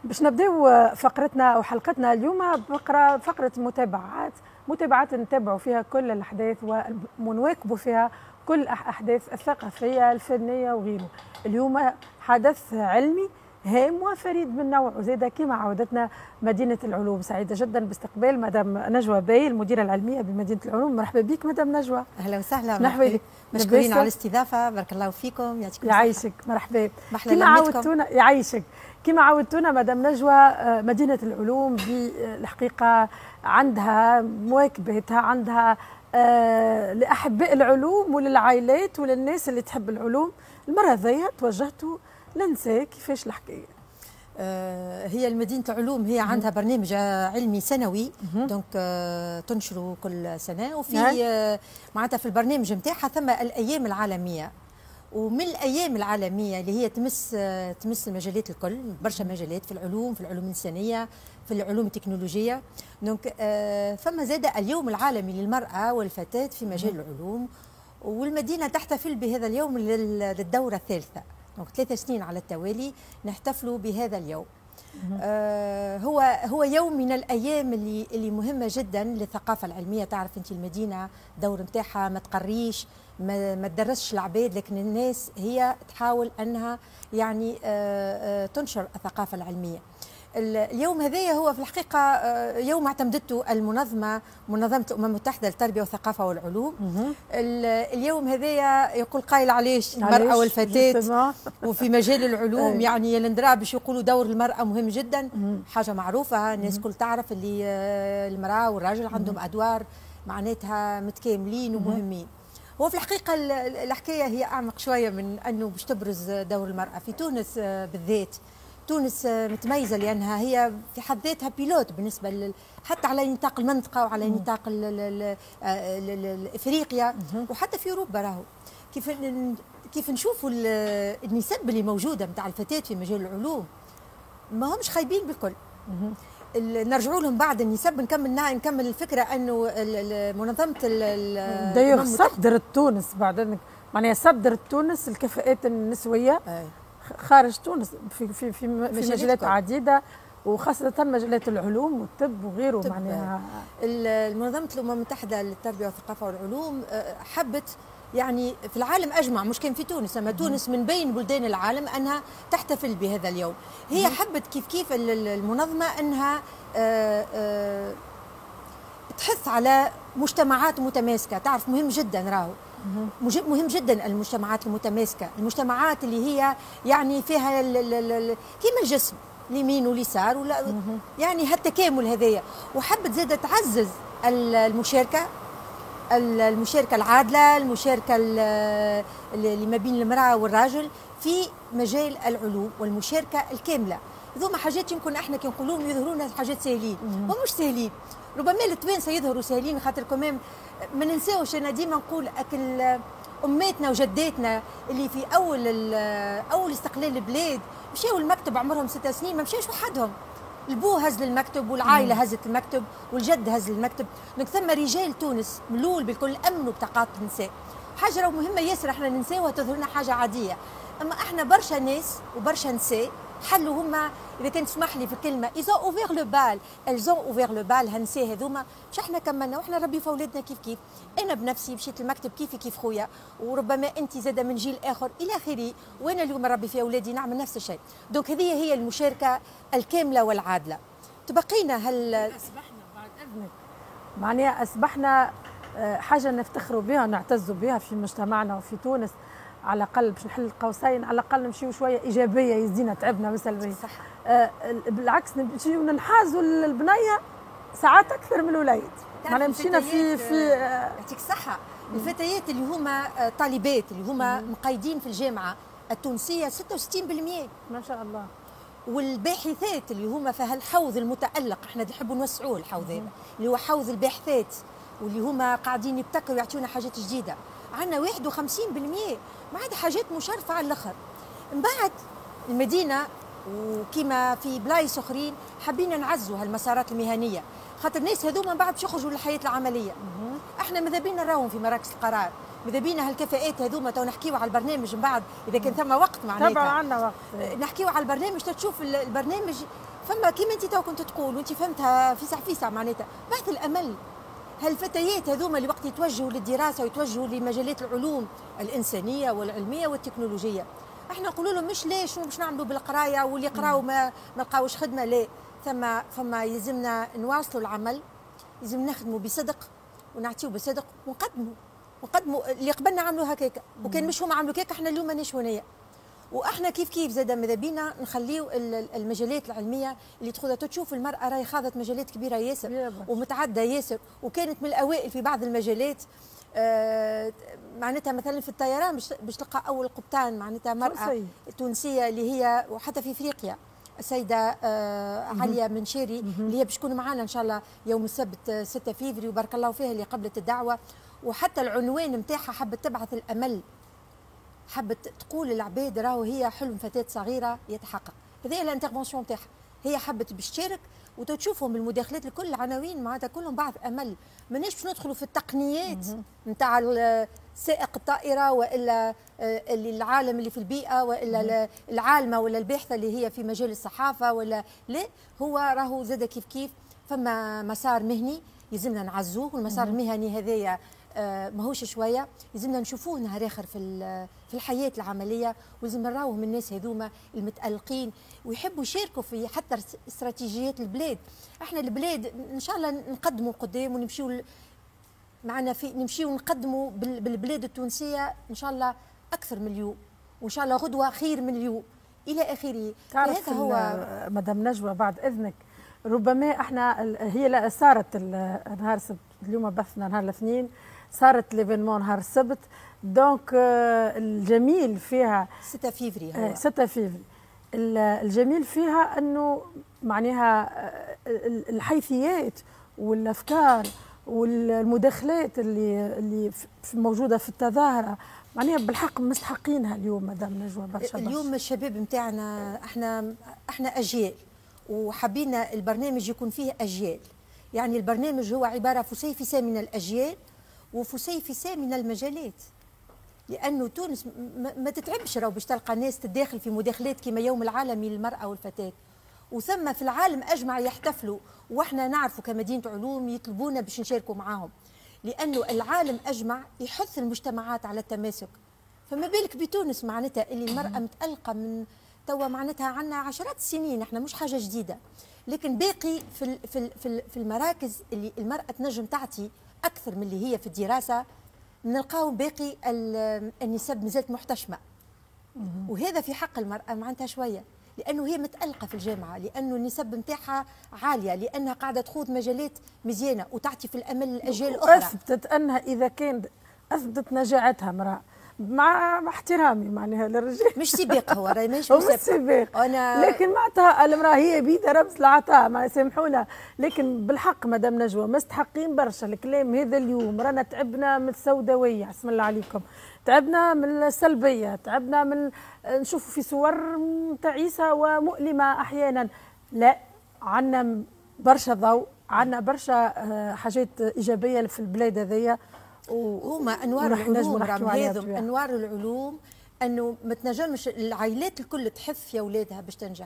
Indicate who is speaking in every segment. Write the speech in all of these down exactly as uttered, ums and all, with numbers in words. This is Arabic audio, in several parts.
Speaker 1: باش نبداو فقرتنا او حلقتنا اليوم بفقره فقره متابعات متابعات نتابعوا فيها كل الاحداث ونواكبوا فيها كل الاحداث الثقافيه الفنيه وغيره. اليوم حدث علمي هام وفريد من نوعه، وزيدا كما عودتنا مدينه العلوم. سعيده جدا باستقبال مدام نجوى باي المديره العلميه بمدينه العلوم. مرحبا بك مدام نجوى.
Speaker 2: اهلا وسهلا.
Speaker 1: مرحبا بك.
Speaker 2: مشكورين على الاستضافه، بارك الله فيكم.
Speaker 1: يعطيكم يعيشك. مرحبا. كما عودتونا يعيشك كما عودتونا مدام نجوى، مدينه العلوم بالحقيقه عندها مواكبتها، عندها آه لاحباء العلوم وللعائلات وللناس اللي تحب العلوم. المره هذيا توجهتوا لنساء، كيفاش الحكايه؟
Speaker 2: آه هي المدينه العلوم هي عندها برنامج علمي سنوي، دونك آه تنشره كل سنه، وفي آه معناتها في البرنامج نتاعها ثم الايام العالميه، ومن الايام العالميه اللي هي تمس آه تمس المجالات الكل، برشا مجالات في العلوم، في العلوم الانسانيه، في العلوم التكنولوجيه. دونك آه فما زاد اليوم العالمي للمراه والفتاه في مجال العلوم، والمدينه تحتفل بهذا اليوم للدوره الثالثه، دونك ثلاث سنين على التوالي نحتفلوا بهذا اليوم. آه هو هو يوم من الايام اللي اللي مهمه جدا للثقافه العلميه. تعرف انت المدينه دور نتاعها ما تقريش، ما, ما تدرسش العباد، لكن الناس هي تحاول انها يعني آه آه تنشر الثقافه العلميه. اليوم هذايا هو في الحقيقة يوم اعتمدته المنظمة منظمة الأمم المتحدة للتربية والثقافة والعلوم. اليوم هذايا يقول قائل علاش المرأة والفتاة وفي مجال العلوم، يعني الندرا باش يقولوا دور المرأة مهم جدا، حاجة معروفة، الناس كل تعرف اللي المرأة والراجل عندهم أدوار معناتها متكاملين ومهمين. هو في الحقيقة الحكاية هي أعمق شوية من أنه باش تبرز دور المرأة في تونس بالذات. تونس متميزه لانها هي في حد ذاتها بيلوت بالنسبه لل... حتى على نطاق المنطقه وعلى نطاق افريقيا وحتى في اوروبا. راهو كيف كيف نشوفوا النسب اللي موجوده نتاع الفتاه في مجال العلوم ما همش خايبين بالكل. نرجعوا لهم بعد النسب، نكمل نكمل الفكره انه منظمه
Speaker 1: دايوغ صدرت تونس بعد معناها صدرت تونس الكفاءات النسويه أي. خارج تونس في في في, في مجالات عديده، وخاصه مجالات العلوم والطب وغيره. معناها
Speaker 2: المنظمه الامم المتحده للتربيه والثقافه والعلوم حبت يعني في العالم اجمع، مش كان في تونس، اما تونس من بين بلدان العالم انها تحتفل بهذا اليوم. هي حبت كيف كيف المنظمه انها آآ آآ تحث على مجتمعات متماسكه. تعرف مهم جدا راهو مهم جدا المجتمعات المتماسكه، المجتمعات اللي هي يعني فيها كيما الجسم اليمين واليسار ولا يعني هالتكامل هذايا. وحبت زاده تعزز المشاركه المشاركه العادله، المشاركه اللي ما بين المراه والراجل في مجال العلوم والمشاركه الكامله. هذوما حاجات يمكن احنا كي نقولوهم يظهرونا حاجات سهلين، هم مش سهلين. ربما التوانسه يظهروا سهلين خاطر كمان ما ننساوش. انا ديما نقول اكل اماتنا وجداتنا اللي في اول اول استقلال البلاد مشاو المكتب عمرهم ست سنين، ما مشاوش وحدهم. البو هز للمكتب والعائله هزت المكتب والجد هز للمكتب. دونك ثم رجال تونس ملول بالكل امنوا بطاقات النساء. حاجه راهو مهمه ياسر احنا ننساوها، تظهر لنا حاجه عاديه، اما احنا برشا ناس وبرشا نساء حلوا هما، اذا كان تسمح لي في الكلمه، اذا اوفير لو بال الزون اوفير لو بال. هالنساء هذوما مش احنا كملنا واحنا ربي في اولادنا كيف كيف. انا بنفسي مشيت المكتب كيفي كيف خويا، وربما انت زاده من جيل اخر الى اخره، وانا اليوم ربي في اولادي نعمل نفس الشيء. دونك هذه هي المشاركه الكامله والعادله. تبقينا هل
Speaker 1: اصبحنا بعد اذنك معناها اصبحنا حاجه نفتخروا بها ونعتزوا بها في مجتمعنا وفي تونس، على الاقل باش نحل القوسين، على الاقل نمشيو شويه ايجابيه، يزينا تعبنا من سلبيه. صح. آه بالعكس نمشيو ننحازوا للبنيه ساعات اكثر من الولاد. معناها مشينا في في
Speaker 2: يعطيك الصحه. الفتيات اللي هما طالبات اللي هما مقيدين في الجامعه التونسيه ستة وستين بالمئة
Speaker 1: ما شاء الله،
Speaker 2: والباحثات اللي هما في هالحوض المتالق، احنا نحبوا نوسعوه الحوض هذا اللي هو حوض الباحثات، واللي هما قاعدين يبتكروا يعطيونا حاجات جديده. عندنا واحد وخمسين بالمئة ما عاد حاجات مشرفه على الاخر. من بعد المدينه وكما في بلايص اخرين حابين نعزوا هالمسارات المهنيه، خاطر الناس هذوما من بعد باش يخرجوا للحياه العمليه. احنا ماذا بينا نراهم في مراكز القرار، ماذا بينا هالكفاءات هذوما تو نحكيو على البرنامج من بعد اذا كان ثم وقت معناتها
Speaker 1: طبعا عندنا وقت
Speaker 2: نحكيو على البرنامج تشوف البرنامج فما كيما انت تو كنت تقول وانت فهمتها فيسع فيسع معناتها بعث الامل. هالفتيات هذوما اللي وقت يتوجهوا للدراسه ويتوجهوا لمجالات العلوم الانسانيه والعلميه والتكنولوجيه، احنا نقولوا لهم مش ليش باش نعملوا بالقرايه واللي يقراوا ما ما لقاوش خدمه، لا ثم فما يلزمنا نواصلوا العمل، لازم نخدموا بصدق ونعطيو بصدق ونقدموا ونقدموا اللي قبلنا عملوا هكاك وكان مش هم عملوا هكاك احنا اليوم ماناش هنايا. واحنا كيف كيف زاد ماذا بينا نخليو المجالات العلميه اللي تاخذها تشوف المراه راهي خاضت مجالات كبيره ياسر ومتعدده ياسر وكانت من الاوائل في بعض المجالات. آه معناتها مثلا في الطيران باش تلقى اول قبطان معناتها مراه تونسيه اللي هي وحتى في افريقيا السيده آه عليا منشيري اللي هي باش تكون معنا ان شاء الله يوم السبت ستة فيفري وبارك الله فيها اللي قبلت الدعوه. وحتى العنوان نتاعها حبت تبعث الامل، حبت تقول للعباد راهو هي حلم فتاه صغيره يتحقق. هذه الانترفونسيون نتاعها، هي حبت باش تشارك وتشوفهم المداخلات لكل العناوين معناتها كلهم بعض امل. ماناش باش ندخلوا في التقنيات نتاع سائق الطائره والا العالم اللي في البيئه والا العالمه ولا الباحثه اللي هي في مجال الصحافه ولا لا، هو راهو زاد كيف كيف فما مسار مهني يلزمنا نعزوه، والمسار المهني هذايا آه ماهوش شويه يلزمنا نشوفوه نهار اخر في في الحياه العمليه، ولازم نراوهم من الناس هذوما المتالقين ويحبوا يشاركوا في حتى استراتيجيات البلاد. احنا البلاد ان شاء الله نقدموا قدام ونمشيو معنا في نمشيو نقدموا بالبلاد التونسيه ان شاء الله اكثر من اليوم، وان شاء الله غدوه خير من اليوم الى اخره.
Speaker 1: تعرف هذا هو مدام نجوى بعد اذنك ربما احنا هي لا صارت نهار السبت، اليوم بثنا نهار الاثنين، صارت ليفينمون نهار السبت، دونك الجميل فيها
Speaker 2: ستة فيفري هو
Speaker 1: ستة فيفري الجميل فيها انه معناها الحيثيات والافكار والمداخلات اللي اللي موجوده في التظاهره معناها بالحق مستحقينها اليوم مدام نجوى برشا.
Speaker 2: اليوم الشباب نتاعنا احنا احنا اجيال وحبينا البرنامج يكون فيه اجيال، يعني البرنامج هو عباره فسيفساء من الاجيال وفسيفساء من المجالات، لانه تونس ما تتعبش راهو باش تلقى ناس تتداخل في مداخلات كما يوم العالمي للمراه والفتاه، وثم في العالم اجمع يحتفلوا واحنا نعرفوا كمدينه علوم يطلبونا باش نشاركوا معاهم، لانه العالم اجمع يحث المجتمعات على التماسك. فما بالك بتونس معناتها اللي المراه متالقه من توا معناتها عندنا عشرات السنين، احنا مش حاجه جديده، لكن باقي في في في المراكز اللي المراه تنجم تعطي اكثر من اللي هي في الدراسه نلقاو باقي النسب مازالت محتشمه، وهذا في حق المراه معناتها شويه، لانه هي متالقه في الجامعه، لانه النسب نتاعها عاليه، لانها قاعده تخوض مجالات مزيانه وتعطي في الامل الاجيال الاخرى.
Speaker 1: اثبتت انها اذا كان اثبتت نجاعتها امراه مع احترامي معناها للرجال
Speaker 2: مش سباق، هو راهي مش
Speaker 1: سباق أنا... لكن معناتها المراه هي بيدها رمز العطاء ما يسامحونا، لكن بالحق مدام نجوى مستحقين برشا الكلام هذا اليوم. رانا تعبنا من السوداويه بسم الله عليكم، تعبنا من السلبيه، تعبنا من نشوف في صور تعيسه ومؤلمه احيانا، لا عندنا برشا ضوء، عندنا برشا حاجات ايجابيه في البلاد هذيا،
Speaker 2: وهما انوار العلوم هذم انوار العلوم انه ما تنجمش العائلات الكل تحث في اولادها باش تنجح،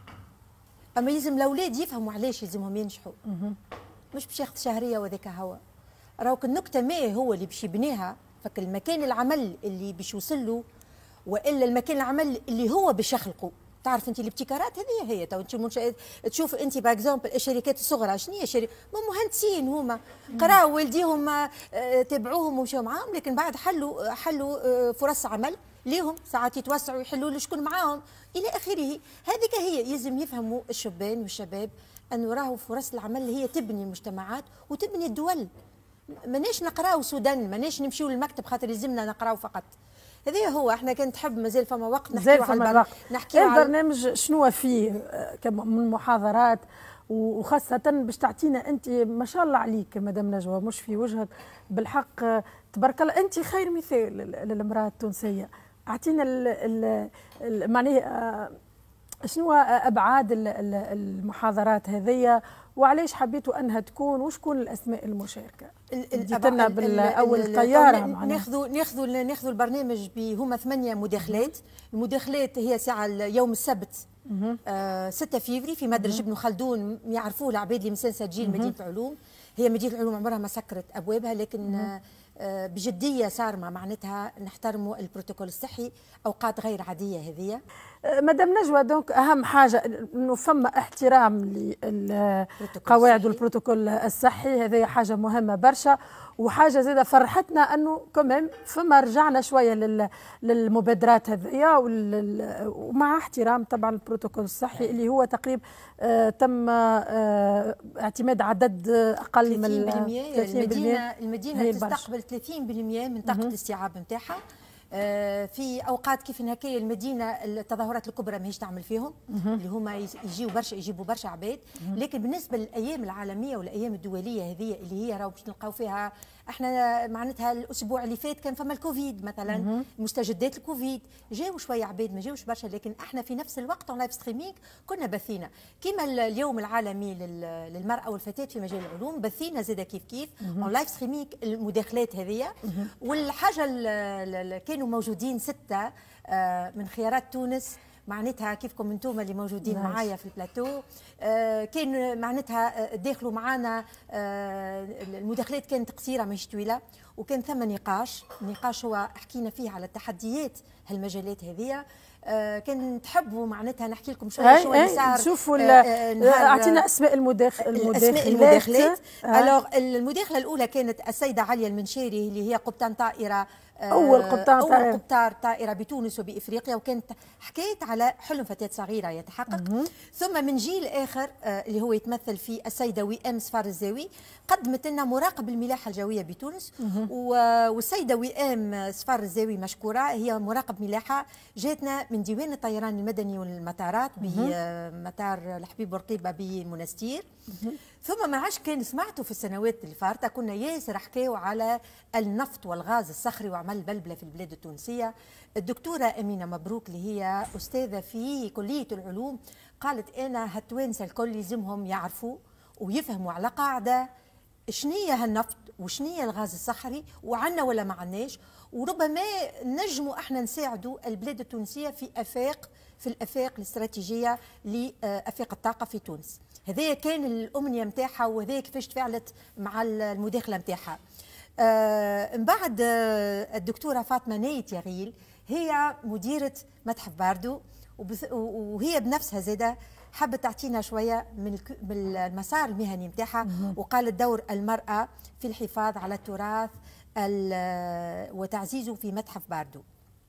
Speaker 2: اما يلزم الاولاد يفهموا علاش يلزمهم ينجحوا، مش باش ياخذ شهريه وذاك هوا. راهوك النكته ما هو اللي باش يبنيها فك المكان العمل اللي باش يوصل له، والا المكان العمل اللي هو باش يخلقه. تعرف انت الابتكارات هذه هي تو انت منشات تشوف انت باغ اكزومبل الشركات الصغرى شنو هي شركه مهندسين هما قراوا والديهم تابعوهم ومشاو معاهم، لكن بعد حلوا حلوا فرص عمل ليهم ساعات يتوسعوا ويحلوا شكون معاهم الى اخره. هذيك هي يلزم يفهموا الشبان والشباب انه راهو فرص العمل هي تبني المجتمعات وتبني الدول. ماناش نقراو سودان، ماناش نمشيو للمكتب خاطر يلزمنا نقراو فقط. هذا هو احنا كان تحب مازال فما وقت نحكيو على البرنامج. نحكيو
Speaker 1: على البرنامج شنو فيه من محاضرات، وخاصة باش تعطينا انت ما شاء الله عليك مدام نجوى مش في وجهك بالحق تبارك الله، انت خير مثال للمرأة التونسية. اعطينا معناها شنو ابعاد المحاضرات هذه وعلاش حبيتوا انها تكون وشكون الاسماء المشاركه؟ جيتنا بالاول طياره
Speaker 2: ناخذوا ناخذوا ناخذوا البرنامج هما ثمانيه مداخلات. المداخلات هي ساعه يوم السبت آه ستة فيفري في مدرسه ابن خلدون، يعرفوه العباد اللي مسنسه تجي مدينه العلوم. هي مدينه العلوم عمرها ما سكرت ابوابها، لكن آه بجديه صارمه معناتها نحترموا البروتوكول الصحي. اوقات غير عاديه هذه.
Speaker 1: مدام نجوى، دونك اهم حاجه انه فما احترام للقواعد والبروتوكول الصحي، هذه حاجه مهمه برشا. وحاجه زاده فرحتنا انه كمان فما رجعنا شويه للمبادرات هذيا ومع احترام طبعا البروتوكول الصحي اللي هو تقريبا آه تم آه اعتماد عدد اقل من
Speaker 2: ثلاثين بالمئة. المدينه المدينه تستقبل ثلاثين بالمئة من طاقه الاستيعاب نتاعها. في اوقات كيف هكايا المدينه التظاهرات الكبرى ماهيش تعمل فيهم، اللي هما يجيو برشا يجيبوا برشا عباد. لكن بالنسبه للايام العالميه والايام الدوليه هذه اللي هي راهو باش نلقاو فيها، احنا معناتها الاسبوع اللي فات كان فما الكوفيد مثلا، مستجدات الكوفيد جاوا شويه عباد، ما جاوش برشا، لكن احنا في نفس الوقت اون لايف ستريمينغ كنا بثينا كيما اليوم العالمي للمراه والفتاه في مجال العلوم، بثينا زاده كيف كيف اون لايف ستريمينغ المداخلات هذه. والحاجه اللي كانوا موجودين ستة من خيارات تونس، معناتها كيفكم انتم اللي موجودين نايش. معايا في البلاتو آه كان معناتها داخلوا معنا آه المداخلات كانت قصيره مش طويله، وكان ثم نقاش نقاش هو حكينا فيه على التحديات هالمجالات هذه. آه كان تحبوا معناتها نحكي لكم شويه شو اللي صار.
Speaker 1: شوفوا اعطينا اسماء المداخل المداخلات
Speaker 2: المداخلات الوغ المداخله الاولى كانت السيده عليا المنشاري اللي هي قبطان طائره
Speaker 1: أول قبطان
Speaker 2: أول قبطان طائرة بتونس وبإفريقيا، وكانت حكيت على حلم فتاة صغيرة يتحقق. مم. ثم من جيل آخر اللي هو يتمثل في السيدة وئام صفار الزاوي، قدمت لنا مراقب الملاحة الجوية بتونس. والسيدة وئام صفار الزاوي مشكورة، هي مراقب ملاحة جاتنا من ديوان الطيران المدني والمطارات بمطار الحبيب بورقيبة بمنستير. ثم ما عادش كان سمعتوا في السنوات اللي فاتت كنا ياسر حكاوا على النفط والغاز الصخري وعمل بلبله في البلاد التونسيه. الدكتوره امينه مبروك اللي هي استاذه في كليه العلوم قالت انا هالتوانسه الكل لازمهم يعرفوا ويفهموا على قاعده شنية هالنفط وشنية الغاز الصخري وعنا ولا ما عناش، وربما نجموا احنا نساعدوا البلاد التونسيه في افاق في الافاق الاستراتيجيه لافاق الطاقه في تونس. هذايا كان الامنيه نتاعها وهذايا كيفاش تفاعلت مع المداخله نتاعها. آه من بعد آه الدكتوره فاطمه نايت يغيل هي مديره متحف باردو، وهي بنفسها زاده حبت تعطينا شويه من المسار المهني نتاعها، وقالت دور المراه في الحفاظ على التراث وتعزيزه في متحف باردو.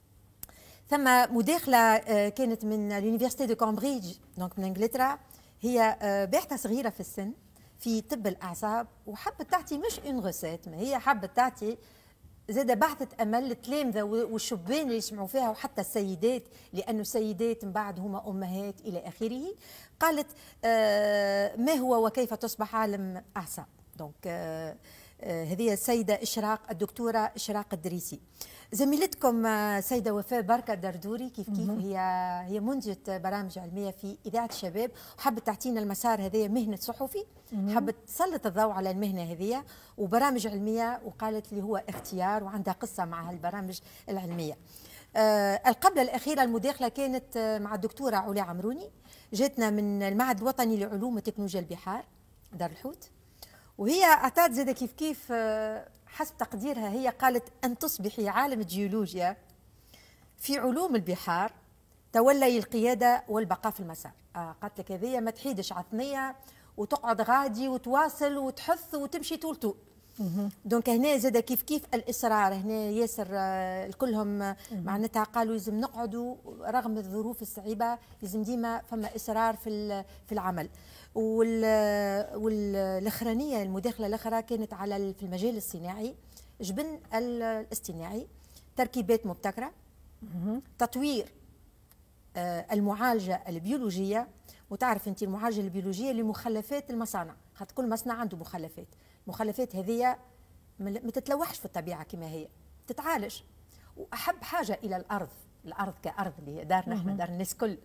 Speaker 2: ثم مداخله كانت من اليونيفرسيتي دو كامبريدج دونك من انجلترا، هي باحثه صغيره في السن في طب الاعصاب، وحبت تعطي مش اون غوسيت، ما هي حبت تعطي زاد بعثة امل للتلامذه والشبان اللي يسمعوا فيها وحتى السيدات، لانه السيدات من بعد هما امهات الى اخره. قالت آه ما هو وكيف تصبح عالم اعصاب. دونك آه آه هذه السيده اشراق الدكتوره اشراق الدريسي. زميلتكم سيدة وفاء بركة دردوري كيف كيف هي هي منتجة برامج علمية في إذاعة الشباب، وحبت تعطينا المسار هذايا مهنة صحفي، حبت تسلط الضوء على المهنة هذيا وبرامج علمية، وقالت لي هو اختيار وعندها قصة مع هالبرامج العلمية. آه القبلة الأخيرة المداخلة كانت مع الدكتورة علا عمروني، جاتنا من المعهد الوطني لعلوم وتكنولوجيا البحار دار الحوت، وهي أعطت زادة كيف كيف آه حسب تقديرها، هي قالت أن تصبحي عالم الجيولوجيا في علوم البحار تولي القيادة والبقاء في المسار. آه قالت لك هذه ما تحيدش عثمية وتقعد غادي وتواصل وتحث وتمشي طول طول. دونك هنا زاد كيف كيف الإصرار، هنا ياسر آه الكلهم معناتها قالوا لازم نقعدوا رغم الظروف الصعيبة، لازم ديما فما إصرار في في العمل. والاخرانيه المداخله الاخرى كانت على في المجال الصناعي، جبن الاصطناعي، تركيبات مبتكره، تطوير المعالجه البيولوجيه. وتعرف انت المعالجه البيولوجيه لمخلفات المصانع، خاطر كل مصنع عنده مخلفات، مخلفات هذه ما تتلوحش في الطبيعه كما هي، تتعالج. واحب حاجه الى الارض، الارض كارض اللي هي دارنا احنا دار الناس كل،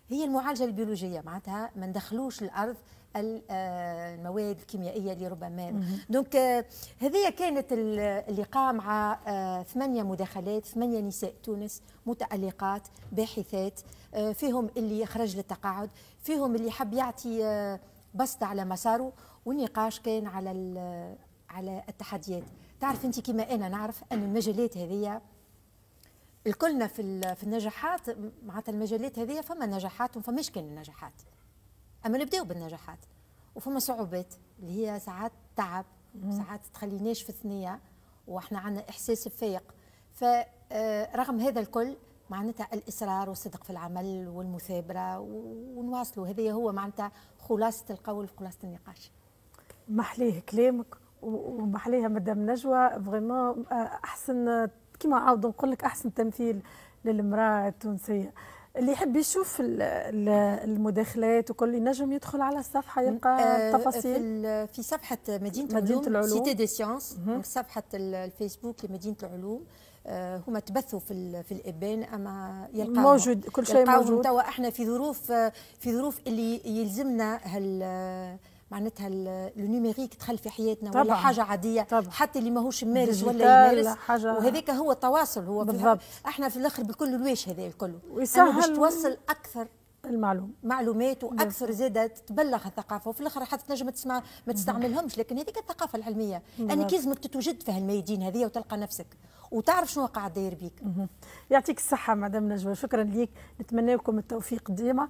Speaker 2: هي المعالجه البيولوجيه، معناتها ما ندخلوش الارض المواد الكيميائيه اللي ربما. دونك هذه كانت اللقاء مع ثمانيه مداخلات، ثمانيه نساء تونس متألقات باحثات، فيهم اللي خرج للتقاعد، فيهم اللي حب يعطي بسط على مساره، والنقاش كان على على التحديات. تعرف انت كما انا نعرف ان المجالات هذه الكلنا في في النجاحات، معناتها المجالات هذه فما نجاحات وفماش كان النجاحات، اما نبداو بالنجاحات وفما صعوبات اللي هي ساعات تعب، ساعات تخليناش في ثنيه واحنا عندنا احساس بفيق. فرغم هذا الكل معناتها الاصرار والصدق في العمل والمثابره ونواصلوا، هذا هو معناتها خلاصه القول، خلاصه النقاش.
Speaker 1: محليه كلامك ومحليها مدام نجوى، فريمون احسن كما عاود نقول لك احسن تمثيل للمراه التونسيه. اللي يحب يشوف المداخلات وكل ينجم يدخل على الصفحه يلقى التفاصيل
Speaker 2: في في صفحه مدينه, مدينة العلوم, العلوم سيتي دي سيونس، صفحه الفيسبوك لمدينه العلوم. هما تبثوا في في الابان، اما يلقاو
Speaker 1: موجود كل شيء موجود.
Speaker 2: توا احنا في ظروف في ظروف اللي يلزمنا هال معناتها النيميريك دخل في حياتنا طبعًا. ولا حاجه عاديه طبعًا. حتى اللي ماهوش ممارس ولا يمارس، وهذاك هو التواصل. هو في احنا في الاخر بكل الواش هذا الكل
Speaker 1: ويسهل
Speaker 2: باش توصل اكثر
Speaker 1: المعلوم
Speaker 2: معلومات واكثر زاده تبلغ الثقافه، وفي الاخر حتى تنجم تسمع ما تستعملهمش، لكن هذيك الثقافه العلميه انك لازمك تتوجد في هالميادين هذه وتلقى نفسك وتعرف شنو قاعد داير بيك.
Speaker 1: يعطيك الصحه مدام نجوى، شكرا ليك، نتمنى لكم التوفيق ديما.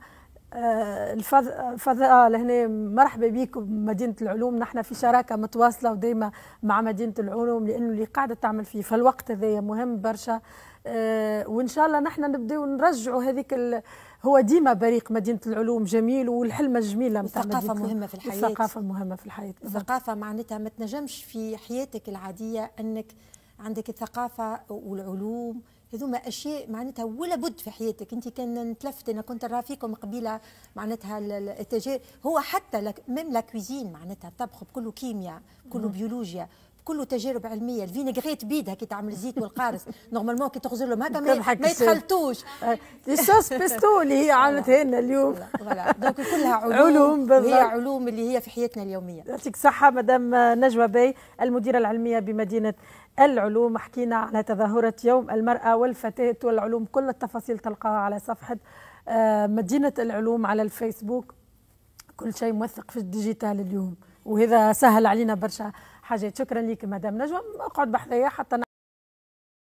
Speaker 1: الفضاء لهنا مرحبا بكم مدينة العلوم، نحن في شراكة متواصلة ودائما مع مدينة العلوم، لأنه اللي قاعدة تعمل فيه في الوقت هذا مهم برشا. وإن شاء الله نحن نبداو نرجعوا هذيك هو ديما بريق مدينة العلوم جميل، والحلمة جميلة.
Speaker 2: الثقافة مهمة في الحياة.
Speaker 1: الثقافة مهمة في الحياة.
Speaker 2: الثقافة معناتها ما تنجمش في حياتك العادية أنك عندك الثقافة والعلوم، هذوما اشياء معناتها ولا بد في حياتك. انت كان نتلفت انا كنت نرى فيكم قبيله معناتها التجارب، هو حتى ميم لا كويزين معناتها الطبخ بكله كيمياء، كله بيولوجيا، كله تجارب علميه. الفينيغريت بيدها كي تعمل الزيت والقارص نورمالمون كي تغزر لهم هكا ما, ما يتخلطوش.
Speaker 1: الصوص بيستو اللي هي عملتها لنا اليوم.
Speaker 2: فوالا دونك كلها علوم,
Speaker 1: علوم
Speaker 2: وهي علوم اللي هي في حياتنا اليوميه.
Speaker 1: يعطيك الصحه مدام نجوى باي المديره العلميه بمدينه العلوم. حكينا على تظاهرة يوم المرأة والفتاة والعلوم، كل التفاصيل تلقاها على صفحة مدينة العلوم على الفيسبوك. كل شيء موثق في الديجيتال اليوم، وهذا سهل علينا برشا حاجات. شكرا لك مدام نجوى، اقعد بحذايا حتى